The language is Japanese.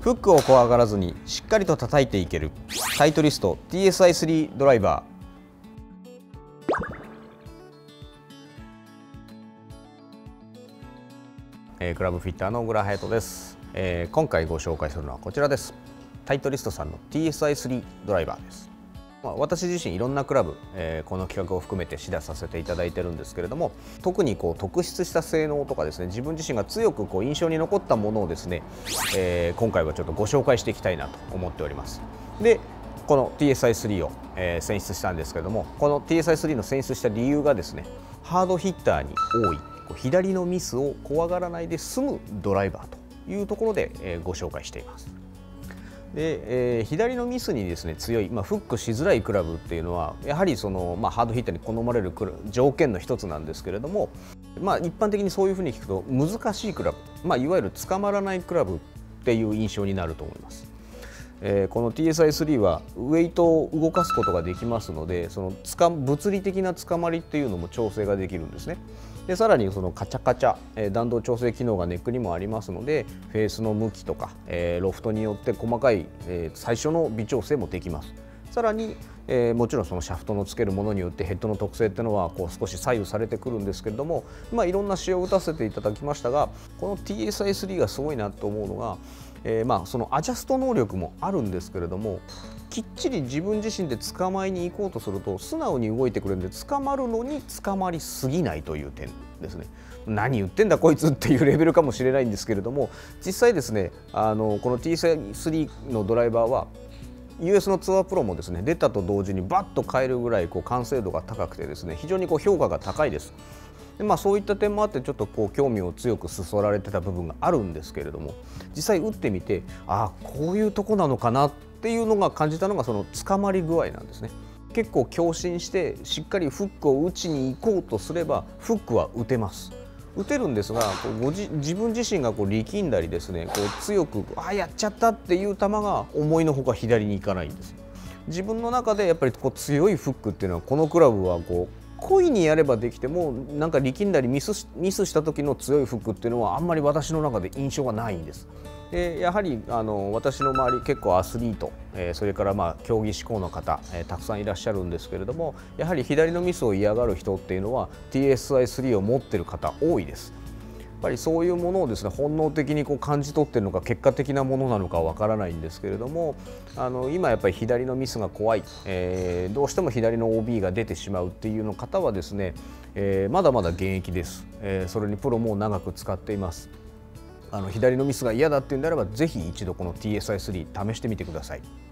フックを怖がらずにしっかりと叩いていけるタイトリスト TSI3 ドライバー。クラブフィッターの小倉隼人です。今回ご紹介するのはこちらです。タイトリストさんの TSI3 ドライバーです。私自身いろんなクラブ、この企画を含めて指導させていただいてるんですけれども、特に特筆した性能とかですね、自分自身が強く印象に残ったものをですね、今回はちょっとご紹介していきたいなと思っております。でこの TSI3 を、選出したんですけれども、この TSI3 の選出した理由がですね、ハードヒッターに多い左のミスを怖がらないで済むドライバーというところで、ご紹介しています。で左のミスにですね強い、フックしづらいクラブっていうのはやはりハードヒッターに好まれる条件の一つなんですけれども、一般的にそういうふうに聞くと難しいクラブ、いわゆる捕まらないクラブっていう印象になると思います。この TSI3 はウェイトを動かすことができますので、物理的な捕まりっていうのも調整ができるんですね。でさらにカチャカチャ、弾道調整機能がネックにもありますので、フェースの向きとか、ロフトによって細かい、最初の微調整もできます。さらに、もちろんそのシャフトのつけるものによってヘッドの特性っていうのは少し左右されてくるんですけれども、いろんな仕様を打たせていただきましたが、この TSI3 がすごいなと思うのが、そのアジャスト能力もあるんですけれども、きっちり自分自身で捕まえに行こうとすると素直に動いてくれるんで、捕まるのに捕まりすぎないという点ですね。何言ってんだこいつっていうレベルかもしれないんですけれども、実際ですね、この TSI3 のドライバーは US のツアープロもですね、出たと同時にバッと変えるぐらい完成度が高くてですね、非常に評価が高いです。でそういった点もあってちょっと興味を強くそそられてた部分があるんですけれども、実際打ってみてこういうとこなのかなっていうのが感じたのがその捕まり具合なんですね。結構強振してしっかりフックを打ちに行こうとすればフックは打てます。打てるんですが、自分自身が力んだりですね、強くやっちゃったっていう球が思いのほか左に行かないんです。自分の中でやっぱり強いフックっていうのは、このクラブは故意にやればできても、なんか力んだりミスした時の強いフックっていうのはあんまり私の中で印象がないんです。やはり私の周り結構アスリート、それから競技志向の方、たくさんいらっしゃるんですけれども、やはり左のミスを嫌がる人っていうのは TSI3 を持ってる方多いです。やっぱりそういうものをですね、本能的に感じ取っているのか結果的なものなのかわからないんですけれども、今やっぱり左のミスが怖い、どうしても左の OB が出てしまうっていうの方はですね、まだまだ現役です。それにプロも長く使っています。左のミスが嫌だっていうんであれば、ぜひ一度この TSI3 試してみてください。